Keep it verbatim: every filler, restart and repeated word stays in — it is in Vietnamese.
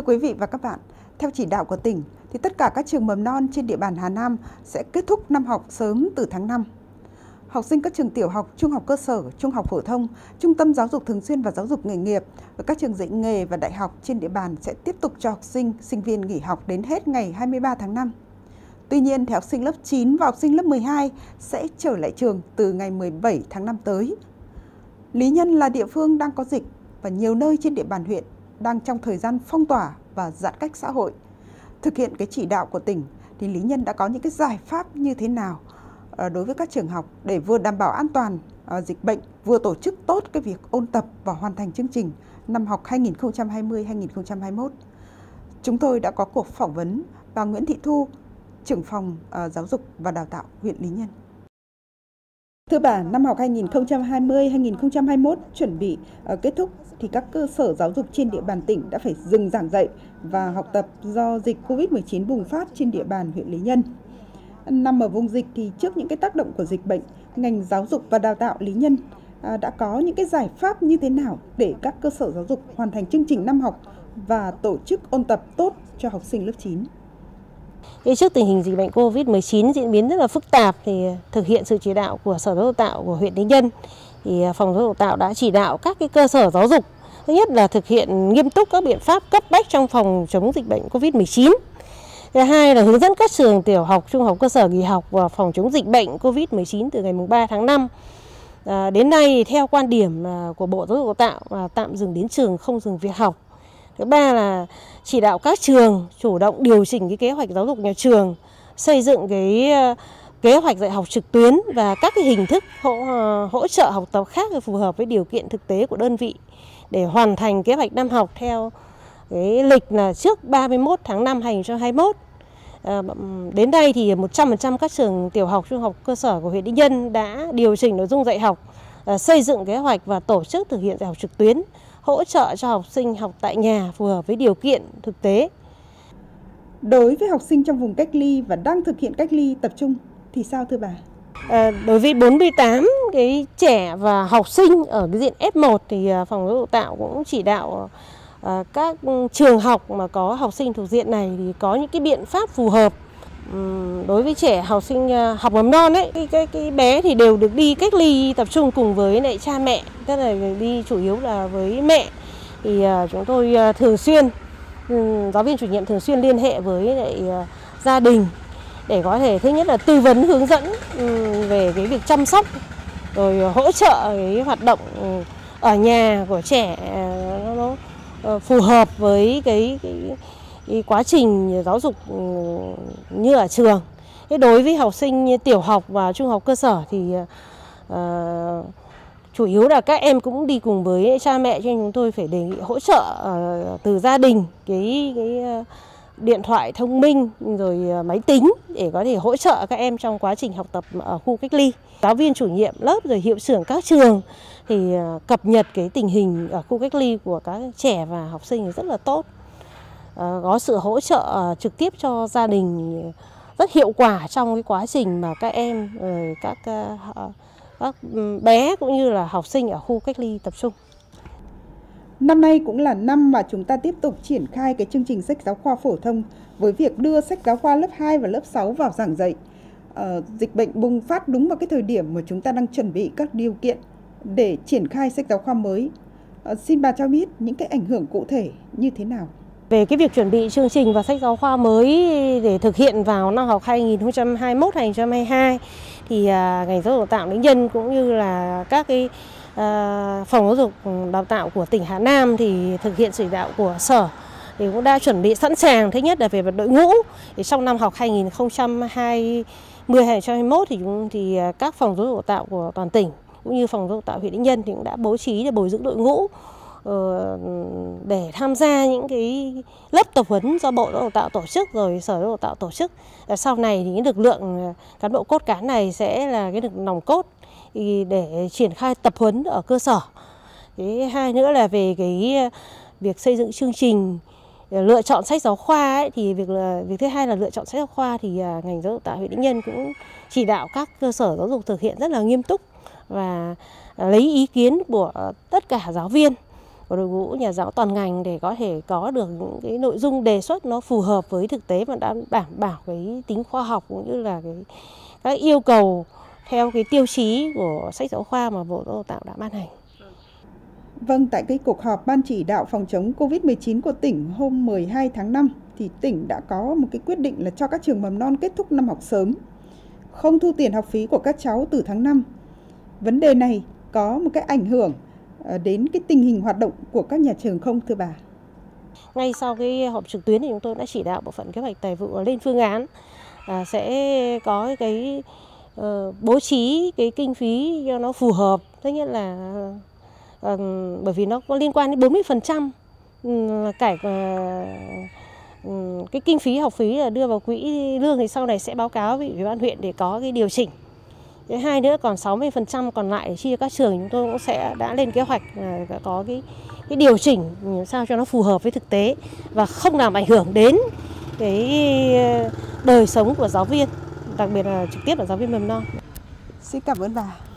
quý vị và các bạn, theo chỉ đạo của tỉnh, thì tất cả các trường mầm non trên địa bàn Hà Nam sẽ kết thúc năm học sớm từ tháng năm. Học sinh các trường tiểu học, trung học cơ sở, trung học phổ thông, trung tâm giáo dục thường xuyên và giáo dục nghề nghiệp và các trường dạy nghề và đại học trên địa bàn sẽ tiếp tục cho học sinh, sinh viên nghỉ học đến hết ngày hai mươi ba tháng năm. Tuy nhiên, thì học sinh lớp chín và học sinh lớp mười hai sẽ trở lại trường từ ngày mười bảy tháng năm tới. Lý Nhân là địa phương đang có dịch và nhiều nơi trên địa bàn huyện đang trong thời gian phong tỏa và giãn cách xã hội. Thực hiện cái chỉ đạo của tỉnh, thì Lý Nhân đã có những cái giải pháp như thế nào đối với các trường học để vừa đảm bảo an toàn dịch bệnh, vừa tổ chức tốt cái việc ôn tập và hoàn thành chương trình năm học hai nghìn không trăm hai mươi hai nghìn không trăm hai mươi mốt. Chúng tôi đã có cuộc phỏng vấn bà Nguyễn Thị Thu, trưởng phòng giáo dục và đào tạo huyện Lý Nhân. Thưa bà, năm học hai nghìn không trăm hai mươi hai nghìn không trăm hai mươi mốt chuẩn bị uh, kết thúc thì các cơ sở giáo dục trên địa bàn tỉnh đã phải dừng giảng dạy và học tập do dịch Covid mười chín bùng phát trên địa bàn huyện Lý Nhân. Nằm ở vùng dịch thì trước những cái tác động của dịch bệnh, ngành giáo dục và đào tạo Lý Nhân uh, đã có những cái giải pháp như thế nào để các cơ sở giáo dục hoàn thành chương trình năm học và tổ chức ôn tập tốt cho học sinh lớp chín? Trước tình hình dịch bệnh Covid mười chín diễn biến rất là phức tạp thì thực hiện sự chỉ đạo của Sở Giáo dục Tạo của huyện Lý Nhân, thì Phòng Giáo dục Tạo đã chỉ đạo các cái cơ sở giáo dục, thứ nhất là thực hiện nghiêm túc các biện pháp cấp bách trong phòng chống dịch bệnh Covid mười chín. Thứ hai là hướng dẫn các trường tiểu học, trung học cơ sở nghỉ học và phòng chống dịch bệnh Covid mười chín từ ngày ba tháng năm. À, đến nay theo quan điểm của Bộ Giáo dục Đào tạo là tạm dừng đến trường, không dừng việc học. Thứ ba là chỉ đạo các trường chủ động điều chỉnh cái kế hoạch giáo dục nhà trường, xây dựng cái kế hoạch dạy học trực tuyến và các cái hình thức hỗ, hỗ trợ học tập khác phù hợp với điều kiện thực tế của đơn vị để hoàn thành kế hoạch năm học theo cái lịch là trước ba mươi mốt tháng năm hai nghìn không trăm hai mươi mốt. À, đến đây thì một trăm phần trăm các trường tiểu học, trung học cơ sở của huyện Lý Nhân đã điều chỉnh nội dung dạy học, à, xây dựng kế hoạch và tổ chức thực hiện dạy học trực tuyến, hỗ trợ cho học sinh học tại nhà phù hợp với điều kiện thực tế. Đối với học sinh trong vùng cách ly và đang thực hiện cách ly tập trung thì sao thưa bà? À, đối với bốn mươi tám cái trẻ và học sinh ở cái diện F một thì Phòng Giáo dục Tạo cũng chỉ đạo à, các trường học mà có học sinh thuộc diện này thì có những cái biện pháp phù hợp. Uhm, đối với trẻ học sinh học mầm non ấy, cái, cái, cái bé thì đều được đi cách ly tập trung cùng với lại cha mẹ, tức là đi chủ yếu là với mẹ. Thì uh, chúng tôi uh, thường xuyên, um, giáo viên chủ nhiệm thường xuyên liên hệ với lại uh, gia đình để có thể thứ nhất là tư vấn hướng dẫn um, về cái việc chăm sóc, rồi hỗ trợ cái hoạt động um, ở nhà của trẻ uh, nó, nó uh, phù hợp với cái, cái Cái quá trình giáo dục như ở trường. Thế đối với học sinh tiểu học và trung học cơ sở thì uh, chủ yếu là các em cũng đi cùng với cha mẹ, cho nên chúng tôi phải đề nghị hỗ trợ uh, từ gia đình cái, cái uh, điện thoại thông minh rồi uh, máy tính để có thể hỗ trợ các em trong quá trình học tập ở khu cách ly. Giáo viên chủ nhiệm lớp rồi hiệu trưởng các trường thì uh, cập nhật cái tình hình ở khu cách ly của các trẻ và học sinh rất là tốt. Có sự hỗ trợ trực tiếp cho gia đình rất hiệu quả trong cái quá trình mà các em, các, các bé cũng như là học sinh ở khu cách ly tập trung. Năm nay cũng là năm mà chúng ta tiếp tục triển khai cái chương trình sách giáo khoa phổ thông với việc đưa sách giáo khoa lớp hai và lớp sáu vào giảng dạy. Ờ, dịch bệnh bùng phát đúng vào cái thời điểm mà chúng ta đang chuẩn bị các điều kiện để triển khai sách giáo khoa mới. Ờ, xin bà cho biết những cái ảnh hưởng cụ thể như thế nào? Về cái việc chuẩn bị chương trình và sách giáo khoa mới để thực hiện vào năm học hai nghìn không trăm hai mươi mốt hai nghìn không trăm hai mươi hai thì à, ngành giáo dục đào tạo Lý Nhân cũng như là các cái à, phòng giáo dục đào tạo của tỉnh Hà Nam thì thực hiện chỉ đạo của sở thì cũng đã chuẩn bị sẵn sàng. Thứ nhất là về mặt đội ngũ, thì trong năm học hai nghìn không trăm hai mươi hai nghìn không trăm hai mươi mốt thì chúng thì các phòng giáo dục đào tạo của toàn tỉnh cũng như phòng giáo dục đào tạo huyện Lý Nhân thì cũng đã bố trí để bồi dưỡng đội ngũ để tham gia những cái lớp tập huấn do Bộ Giáo dục Tạo tổ chức rồi Sở Giáo dục Tạo tổ chức. Sau này thì cái lực lượng cán bộ cốt cán này sẽ là cái lực nòng cốt để triển khai tập huấn ở cơ sở. Cái hai nữa là về cái việc xây dựng chương trình lựa chọn sách giáo khoa ấy, thì việc là việc thứ hai là lựa chọn sách giáo khoa thì ngành Giáo dục Tạo huyện Lý Nhân cũng chỉ đạo các cơ sở giáo dục thực hiện rất là nghiêm túc và lấy ý kiến của tất cả giáo viên của đội ngũ nhà giáo toàn ngành để có thể có được những cái nội dung đề xuất nó phù hợp với thực tế và đã đảm bảo cái tính khoa học cũng như là cái các yêu cầu theo cái tiêu chí của sách giáo khoa mà Bộ Giáo dục Đào tạo đã ban hành. Vâng, tại cái cuộc họp Ban chỉ đạo phòng chống Covid mười chín của tỉnh hôm mười hai tháng năm thì tỉnh đã có một cái quyết định là cho các trường mầm non kết thúc năm học sớm, không thu tiền học phí của các cháu từ tháng năm. Vấn đề này có một cái ảnh hưởng đến cái tình hình hoạt động của các nhà trường không thưa bà? Ngay sau cái họp trực tuyến thì chúng tôi đã chỉ đạo bộ phận kế hoạch tài vụ lên phương án à, sẽ có cái uh, bố trí cái kinh phí cho nó phù hợp. Tất nhiên là uh, bởi vì nó có liên quan đến bốn mươi phần trăm um, cải uh, um, cái kinh phí học phí là đưa vào quỹ lương thì sau này sẽ báo cáo với Ủy ban huyện để có cái điều chỉnh. Thứ hai nữa còn sáu mươi phần trăm còn lại để chia các trường chúng tôi cũng sẽ đã lên kế hoạch là có cái cái điều chỉnh sao cho nó phù hợp với thực tế và không làm ảnh hưởng đến cái đời sống của giáo viên, đặc biệt là trực tiếp là giáo viên mầm non. Xin cảm ơn bà.